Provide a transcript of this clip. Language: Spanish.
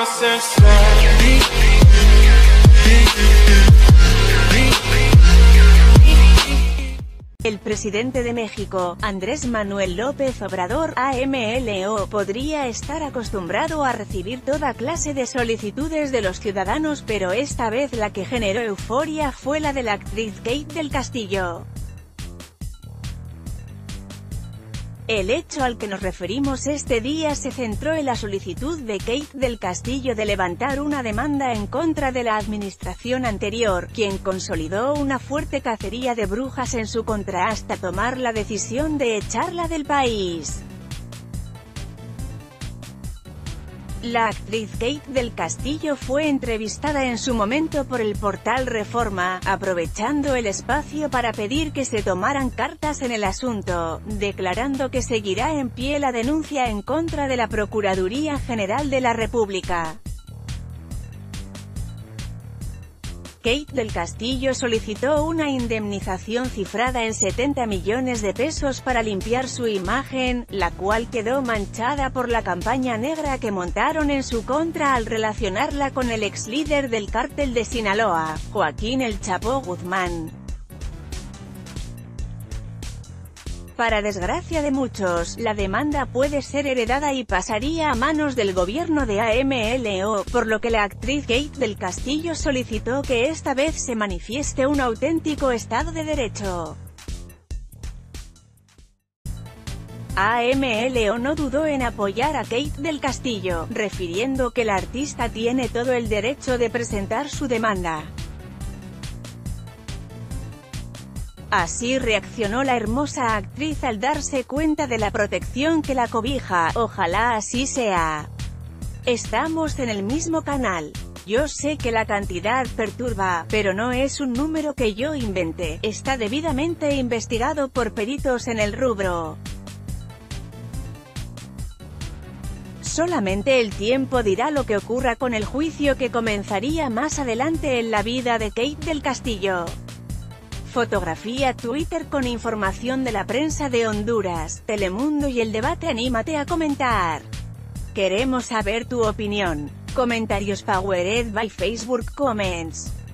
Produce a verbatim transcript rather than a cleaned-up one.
El presidente de México, Andrés Manuel López Obrador, A M L O, podría estar acostumbrado a recibir toda clase de solicitudes de los ciudadanos, pero esta vez la que generó euforia fue la de la actriz Kate del Castillo. El hecho al que nos referimos este día se centró en la solicitud de Kate del Castillo de levantar una demanda en contra de la administración anterior, quien consolidó una fuerte cacería de brujas en su contra hasta tomar la decisión de echarla del país. La actriz Kate del Castillo fue entrevistada en su momento por el portal Reforma, aprovechando el espacio para pedir que se tomaran cartas en el asunto, declarando que seguirá en pie la denuncia en contra de la Procuraduría General de la República. Kate del Castillo solicitó una indemnización cifrada en setenta millones de pesos para limpiar su imagen, la cual quedó manchada por la campaña negra que montaron en su contra al relacionarla con el ex líder del cártel de Sinaloa, Joaquín El Chapo Guzmán. Para desgracia de muchos, la demanda puede ser heredada y pasaría a manos del gobierno de A M L O, por lo que la actriz Kate del Castillo solicitó que esta vez se manifieste un auténtico Estado de Derecho. A M L O no dudó en apoyar a Kate del Castillo, refiriendo que la artista tiene todo el derecho de presentar su demanda. Así reaccionó la hermosa actriz al darse cuenta de la protección que la cobija. Ojalá así sea. Estamos en el mismo canal. Yo sé que la cantidad perturba, pero no es un número que yo inventé. Está debidamente investigado por peritos en el rubro. Solamente el tiempo dirá lo que ocurra con el juicio que comenzaría más adelante en la vida de Kate del Castillo. Fotografía Twitter con información de la prensa de Honduras, Telemundo y El Debate. Anímate a comentar. Queremos saber tu opinión. Comentarios powered by Facebook Comments.